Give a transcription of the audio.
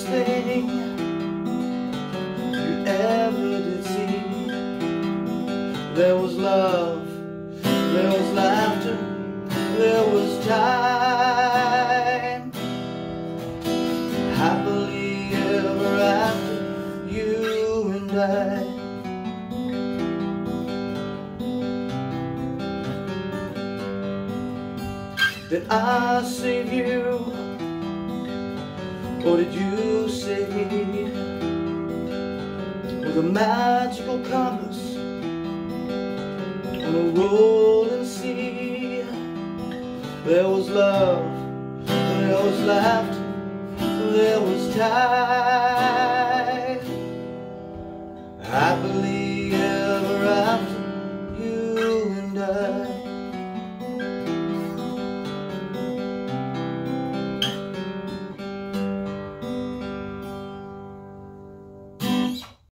thing you ever did see. There was love, there was laughter, there was time. Happily ever after, you and I. Did I save you, or did you save me? With a magical compass on a rolling sea. There was love, there was laughter, there was time. Happily